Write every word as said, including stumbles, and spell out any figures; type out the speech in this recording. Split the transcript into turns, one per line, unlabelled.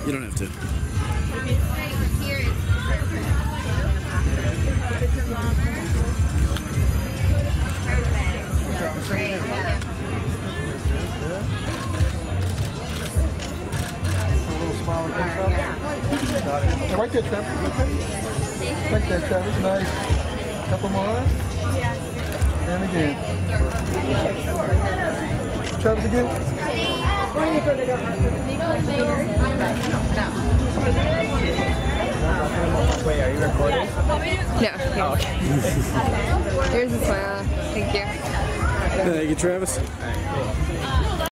You don't have to.
Right there, Travis. Right there, Travis. Nice. Couple more. And again. Travis again. Wait, are you recording?
No. Oh, okay. Here's the smile. Thank you.
Thank you, Travis.